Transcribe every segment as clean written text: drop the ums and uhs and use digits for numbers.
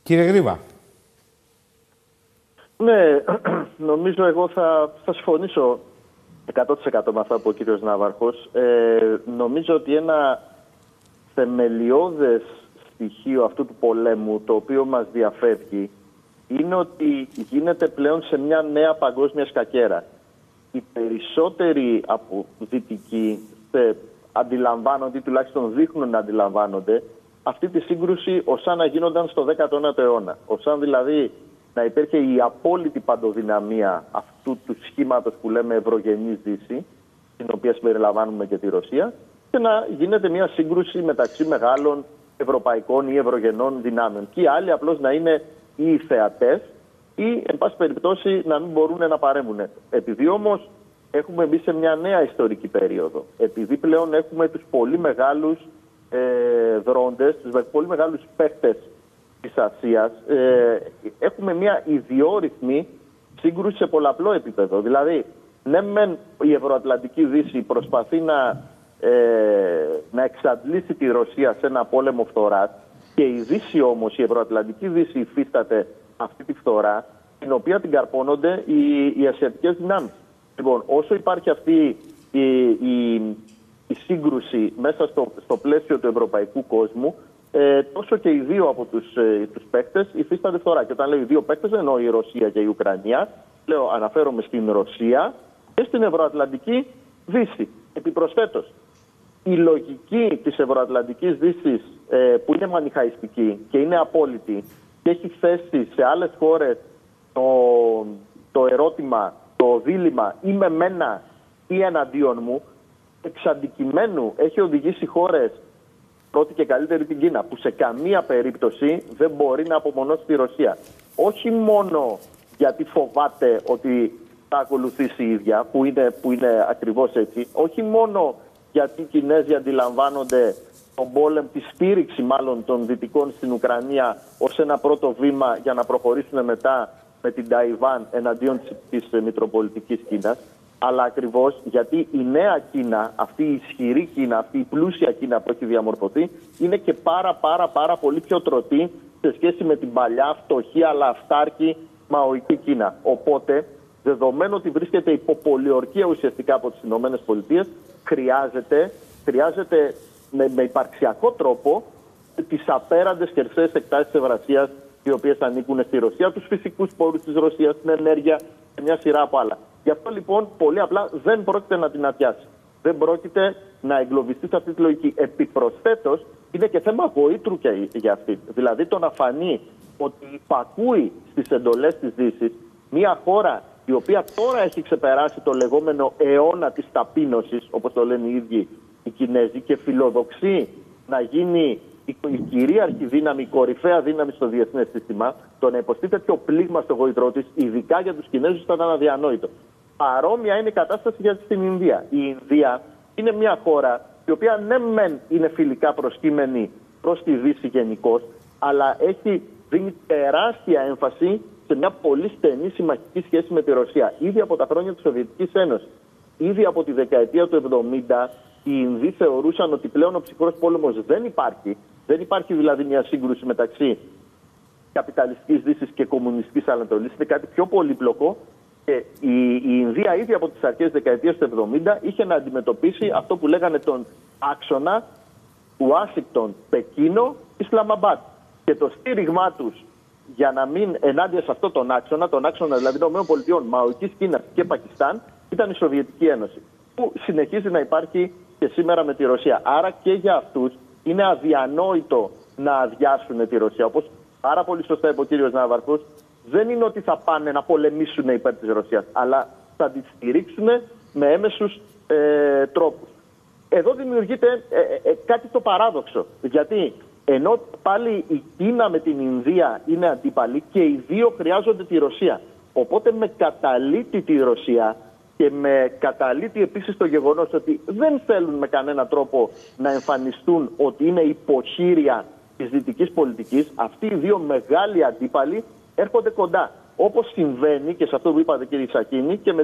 Κύριε Γρήβα. Ναι, νομίζω εγώ θα συμφωνήσω 100% με αυτά που ο κύριος Ναύαρχος. Νομίζω ότι ένα θεμελιώδες στοιχείο αυτού του πολέμου, το οποίο μας διαφεύγει, είναι ότι γίνεται πλέον σε μια νέα παγκόσμια σκακέρα. Οι περισσότεροι από δυτικοί αντιλαμβάνονται, ή τουλάχιστον δείχνουν να αντιλαμβάνονται, αυτή τη σύγκρουση ως αν να γίνονταν στο 19ο αιώνα. Ως αν δηλαδή να υπήρχε η απόλυτη παντοδυναμία αυτού του σχήματος που λέμε Ευρωγενής Δύση, στην οποία συμπεριλαμβάνουμε και τη Ρωσία, και να γίνεται μια σύγκρουση μεταξύ μεγάλων ευρωπαϊκών ή ευρωγενών δυνάμεων. Και οι άλλοι απλώς να είναι ή θεατές ή, εν πάση περιπτώσει, να μην μπορούν να παρέμβουν. Επειδή όμως έχουμε μπει σε μια νέα ιστορική περίοδο, επειδή πλέον έχουμε τους πολύ μεγάλους δρόντες, τους πολύ μεγάλους παίκτες της Ασίας, έχουμε μια ιδιόρυθμη σύγκρουση σε πολλαπλό επίπεδο. Δηλαδή, ναι μεν η Ευρωατλαντική Δύση προσπαθεί να εξαντλήσει τη Ρωσία σε ένα πόλεμο φθοράς, και η Δύση όμως, η Ευρωατλαντική Δύση, υφίσταται αυτή τη φθορά, την οποία την καρπώνονται οι ασιατικές δυνάμεις. Λοιπόν, όσο υπάρχει αυτή η σύγκρουση μέσα στο πλαίσιο του ευρωπαϊκού κόσμου, τόσο και οι δύο από τους παίκτες υφίστανται φθορά. Και όταν λέω οι δύο παίκτες, δεν εννοώ η Ρωσία και η Ουκρανία. Αναφέρομαι στην Ρωσία και στην Ευρωατλαντική Δύση. Επιπροσθέτως, η λογική της Ευρωατλαντικής Δύσης, που είναι μανιχαϊστική και είναι απόλυτη και έχει θέσει σε άλλες χώρες το ερώτημα, το δίλημμα, είμαι μένα ή εναντίον μου, εξ αντικειμένου έχει οδηγήσει χώρες, πρώτη και καλύτερη την Κίνα, που σε καμία περίπτωση δεν μπορεί να απομονώσει τη Ρωσία. Όχι μόνο γιατί φοβάται ότι θα ακολουθήσει η ίδια, που είναι ακριβώς έτσι, όχι μόνο γιατί οι Κινέζοι αντιλαμβάνονται τον πόλεμο, τη στήριξη μάλλον των Δυτικών στην Ουκρανία ως ένα πρώτο βήμα για να προχωρήσουν μετά με την Ταϊβάν εναντίον της Μητροπολιτικής Κίνας, αλλά ακριβώς γιατί η νέα Κίνα, αυτή η ισχυρή Κίνα, αυτή η πλούσια Κίνα που έχει διαμορφωθεί, είναι και πάρα πολύ πιο τρωτή σε σχέση με την παλιά, φτωχή αλλά αυτάρκη μαοϊκή Κίνα. Οπότε, δεδομένου ότι βρίσκεται υπό πολιορκία ουσιαστικά από τις ΗΠΑ, χρειάζεται με υπαρξιακό τρόπο τις απέραντες χερσαίες εκτάσεις της Ευρασίας, οι οποίες ανήκουν στη Ρωσία, τους φυσικούς πόρους της Ρωσίας, την ενέργεια και μια σειρά από άλλα. Γι' αυτό λοιπόν πολύ απλά δεν πρόκειται να την αδειάσει. Δεν πρόκειται να εγκλωβιστεί σε αυτή τη λογική. Επιπροσθέτως, είναι και θέμα γοήτρου και για αυτή. Δηλαδή το να φανεί ότι υπακούει στις εντολές της Δύσης μια χώρα η οποία τώρα έχει ξεπεράσει το λεγόμενο αιώνα της ταπείνωσης, όπως το λένε οι ίδιοι οι Κινέζοι, και φιλοδοξεί να γίνει η κυρίαρχη δύναμη, η κορυφαία δύναμη στο διεθνές σύστημα, το να υποστεί τέτοιο πλήγμα στο γοητρό της, ειδικά για τους Κινέζους, θα ήταν αδιανόητο. Παρόμοια είναι η κατάσταση για την Ινδία. Η Ινδία είναι μια χώρα η οποία ναι μεν είναι φιλικά προσκύμενη προς τη Δύση γενικώς, αλλά έχει δίνει τεράστια έμφαση σε μια πολύ στενή συμμαχική σχέση με τη Ρωσία. Ήδη από τα χρόνια της Σοβιετικής Ένωσης, ήδη από τη δεκαετία του 70, οι Ινδοί θεωρούσαν ότι πλέον ο ψυχρός πόλεμος δεν υπάρχει. Δεν υπάρχει δηλαδή μια σύγκρουση μεταξύ καπιταλιστικής Δύσης και κομμουνιστικής Ανατολής. Είναι κάτι πιο πολύπλοκο. Και η Ινδία ήδη από τις αρχές της δεκαετίας του 70 είχε να αντιμετωπίσει αυτό που λέγανε τον άξονα Ουάσιγκτον, Πεκίνο, Ισλαμαμπάτ. Και το στήριγμά τους για να μην ενάντια σε αυτό τον άξονα δηλαδή των ΗΠΑ, Μαοϊκής Κίνας και Πακιστάν, ήταν η Σοβιετική Ένωση, που συνεχίζει να υπάρχει και σήμερα με τη Ρωσία. Άρα και για αυτούς είναι αδιανόητο να αδειάσουν τη Ρωσία. Όπως πάρα πολύ σωστά είπε ο κύριος Ναύαρχος, δεν είναι ότι θα πάνε να πολεμήσουν υπέρ της Ρωσίας, αλλά θα τη στηρίξουν με έμεσους τρόπους. Εδώ δημιουργείται κάτι το παράδοξο, γιατί ενώ πάλι η Κίνα με την Ινδία είναι αντίπαλοι και οι δύο χρειάζονται τη Ρωσία. Οπότε με καταλύτει τη Ρωσία και με καταλύτει επίσης το γεγονός ότι δεν θέλουν με κανένα τρόπο να εμφανιστούν ότι είναι υποχείρια της δυτικής πολιτικής, αυτοί οι δύο μεγάλοι αντίπαλοι έρχονται κοντά. Όπως συμβαίνει και σε αυτό που είπατε κύριε Σακίνη και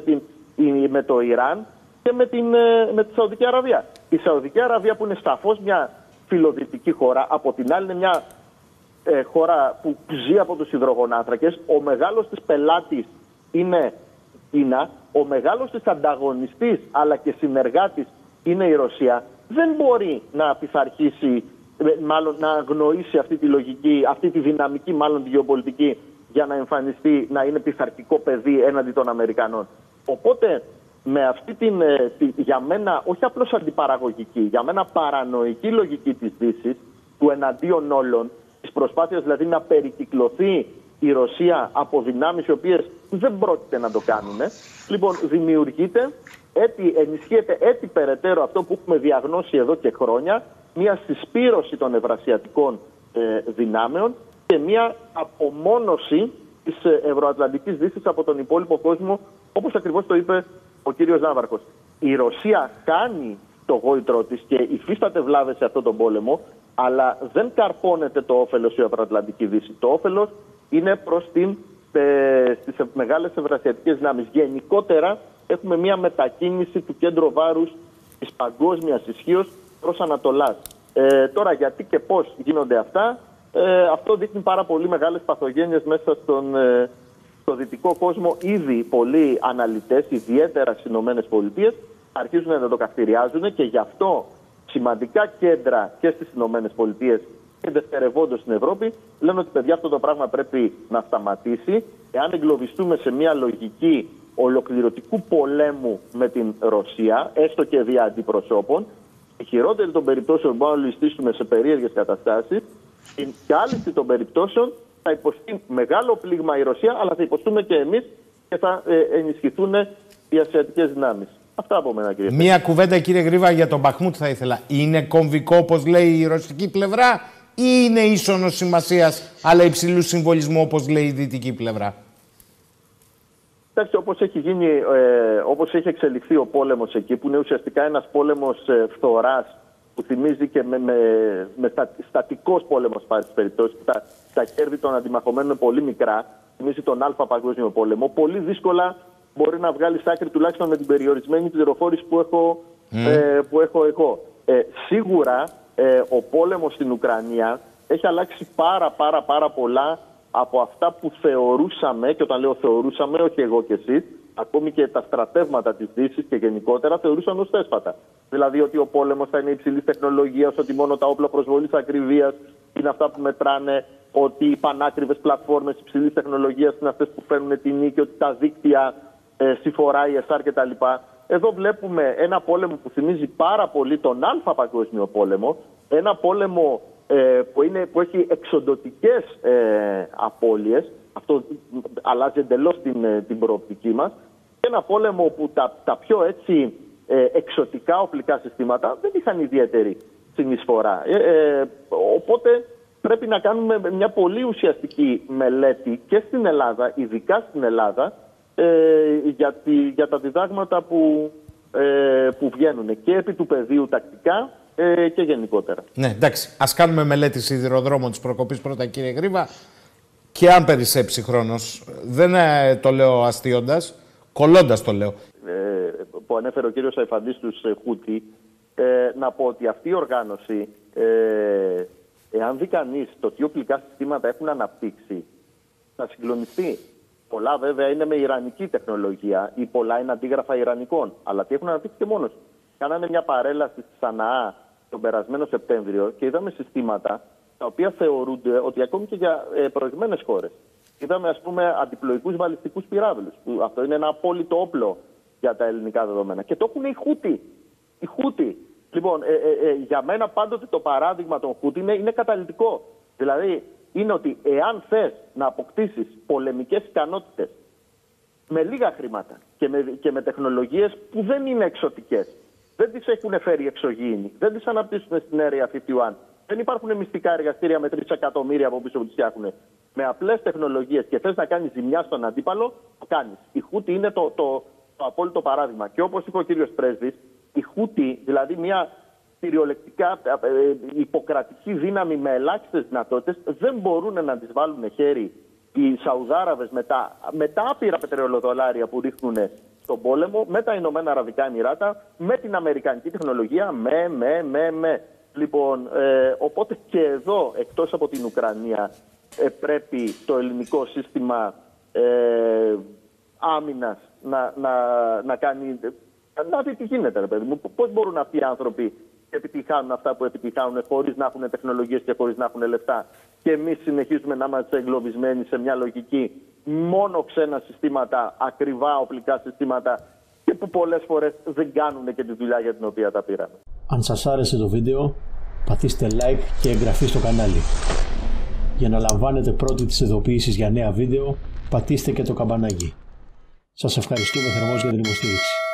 με το Ιράν και με τη Σαουδική Αραβία. Η Σαουδική Αραβία που είναι σαφώς μια φιλοδυτική χώρα, από την άλλη είναι μια χώρα που ζει από τους υδρογονάνθρακες, ο μεγάλος της πελάτης είναι η Κίνα, ο μεγάλος της ανταγωνιστής αλλά και συνεργάτης είναι η Ρωσία, δεν μπορεί να πειθαρχήσει, μάλλον να αγνοήσει αυτή τη λογική, αυτή τη δυναμική μάλλον τη γεωπολιτική, για να εμφανιστεί να είναι πειθαρχικό παιδί έναντι των Αμερικανών. Οπότε με αυτή την, για μένα, όχι απλώς αντιπαραγωγική, για μένα παρανοϊκή λογική της Δύσης, του εναντίον όλων, της προσπάθειας δηλαδή να περικυκλωθεί η Ρωσία από δυνάμεις οι οποίες δεν πρόκειται να το κάνουν. Λοιπόν, δημιουργείται, ενισχύεται έτσι περαιτέρω αυτό που έχουμε διαγνώσει εδώ και χρόνια, μια συσπήρωση των ευρασιατικών δυνάμεων και μια απομόνωση της ευρωατλαντικής δύσης από τον υπόλοιπο κόσμο, όπως ακριβώς το είπε ο κύριος Ναύαρχος. Η Ρωσία κάνει το γόητρό της και υφίσταται βλάβες σε αυτόν τον πόλεμο, αλλά δεν καρπώνεται το όφελος η ευρωατλαντική δύση. Το όφελος είναι προς στις μεγάλες ευρασιατικές δυνάμεις. Γενικότερα έχουμε μια μετακίνηση του κέντρου βάρους της παγκόσμιας ισχύως προς Ανατολάς. Τώρα γιατί και πώς γίνονται αυτά, αυτό δείχνει πάρα πολύ μεγάλες παθογένειες μέσα στο δυτικό κόσμο. Ήδη πολλοί αναλυτές, ιδιαίτερα στις ΗΠΑ, αρχίζουν να το καυτηριάζουν και γι' αυτό σημαντικά κέντρα και στις ΗΠΑ και δευτερευόντως στην Ευρώπη λένε ότι παιδιά αυτό το πράγμα πρέπει να σταματήσει. Εάν εγκλωβιστούμε σε μια λογική ολοκληρωτικού πολέμου με την Ρωσία, έστω και δια αντιπροσώπων, η χειρότερη των περιπτώσεων μπορούμε να ληστήσουμε σε περίεργες καταστάσεις, στην κάλυψη των περιπτώσεων θα υποστεί μεγάλο πλήγμα η Ρωσία, αλλά θα υποστούμε και εμείς και θα ενισχυθούν οι ασιατικές δυνάμεις. Αυτά από μένα, κύριε. Μία κουβέντα, κύριε Γρήβα, για τον Μπαχμούτ θα ήθελα. Είναι κομβικό, όπως λέει η ρωσική πλευρά, ή είναι ίσονος σημασίας, αλλά υψηλού συμβολισμού, όπως λέει η δυτική πλευρά? Κοιτάξτε, όπως έχει εξελιχθεί ο πόλεμος εκεί, που είναι ουσιαστικά ένας πόλεμος φθοράς, που θυμίζει και με στατικός πόλεμος πάρει τις περιπτώσεις. Τα κέρδη των αντιμαχωμένων είναι πολύ μικρά. Θυμίζει τον Α' Παγκόσμιο Πόλεμο. Πολύ δύσκολα μπορεί να βγάλει άκρη, τουλάχιστον με την περιορισμένη πληροφόρηση που έχω εγώ. Σίγουρα ο πόλεμος στην Ουκρανία έχει αλλάξει πάρα πολλά από αυτά που θεωρούσαμε, και όταν λέω θεωρούσαμε, όχι εγώ και εσείς, ακόμη και τα στρατεύματα της Δύσης και γενικότερα θεωρούσαν ως θέσπατα. Δηλαδή ότι ο πόλεμος θα είναι υψηλής τεχνολογίας, ότι μόνο τα όπλα προσβολής ακριβίας είναι αυτά που μετράνε, ότι οι πανάκριβες πλατφόρμες υψηλής τεχνολογίας είναι αυτές που φέρνουν την νίκη, ότι τα δίκτυα C4I, SR κτλ. Εδώ βλέπουμε ένα πόλεμο που θυμίζει πάρα πολύ τον Α' Παγκόσμιο Πόλεμο, ένα πόλεμο που έχει εξοντωτικές απώλειες. Αυτό αλλάζει εντελώς την προοπτική μας. Και ένα πόλεμο που τα πιο έτσι εξωτικά οπλικά συστήματα δεν είχαν ιδιαίτερη συνεισφορά. Οπότε πρέπει να κάνουμε μια πολύ ουσιαστική μελέτη και στην Ελλάδα, ειδικά στην Ελλάδα, για τα διδάγματα που βγαίνουν και επί του πεδίου τακτικά και γενικότερα. Ναι, εντάξει. Ας κάνουμε μελέτη σιδηροδρόμων της προκοπής πρώτα, κύριε Γρήβα. Και αν περισσέψει χρόνος, δεν το λέω αστείοντας, κολλώντας το λέω. Που ανέφερε ο κύριος Σαϊφαντής στους Χούτι, να πω ότι αυτή η οργάνωση, εάν δει κανείς το τι οπλικά συστήματα έχουν αναπτύξει, θα συγκλονιστεί. Πολλά βέβαια είναι με ιρανική τεχνολογία ή πολλά είναι αντίγραφα ιρανικών. Αλλά τι έχουν αναπτύξει και μόνος. Κάνανε μια παρέλαση στη Σαναά τον περασμένο Σεπτέμβριο και είδαμε συστήματα τα οποία θεωρούνται ότι ακόμη και για προηγμένες χώρες. Είδαμε, ας πούμε, αντιπλοϊκούς βαλιστικούς πυράβλους. Αυτό είναι ένα απόλυτο όπλο για τα ελληνικά δεδομένα. Και το έχουν οι Χούτι. Λοιπόν, για μένα πάντοτε το παράδειγμα των Χούτι είναι καταλυτικό. Δηλαδή, είναι ότι εάν θες να αποκτήσεις πολεμικές ικανότητες με λίγα χρήματα και με τεχνολογίες που δεν είναι εξωτικές, δεν τις έχουν φέρει εξωγήινοι, δεν τις αναπτύσσουν στην Area 51, δεν υπάρχουν μυστικά εργαστήρια με 3 εκατομμύρια από πίσω που τις φτιάχνουν, με απλές τεχνολογίες και θες να κάνεις ζημιά στον αντίπαλο, το κάνεις. Η Χούτι είναι το απόλυτο παράδειγμα. Και όπως είπε ο κύριος Πρέσβης, η Χούτι, δηλαδή μια κυριολεκτικά υποκρατική δύναμη με ελάχιστες δυνατότητες, δεν μπορούν να τις βάλουν χέρι οι Σαουδάραβες με τα άπειρα πετρελαιοδολάρια που ρίχνουν στον πόλεμο, με τα Ηνωμένα Αραβικά Εμιράτα, με την αμερικανική τεχνολογία, Λοιπόν, οπότε και εδώ, εκτός από την Ουκρανία, πρέπει το ελληνικό σύστημα άμυνας να κάνει... Να δει τι γίνεται, ρε παιδί μου. Πώς μπορούν αυτοί οι άνθρωποι να επιτυχάνουν αυτά που επιτυχάνουν χωρίς να έχουν τεχνολογίες και χωρίς να έχουν λεφτά. Και εμείς συνεχίζουμε να είμαστε εγκλωβισμένοι σε μια λογική μόνο ξένα συστήματα, ακριβά οπλικά συστήματα και που πολλές φορές δεν κάνουν και τη δουλειά για την οποία τα πήραμε. Αν σας άρεσε το βίντεο, πατήστε like και εγγραφή στο κανάλι. Για να λαμβάνετε πρώτοι τις ειδοποιήσεις για νέα βίντεο, πατήστε και το καμπανάκι. Σας ευχαριστούμε θερμώς για την υποστήριξη.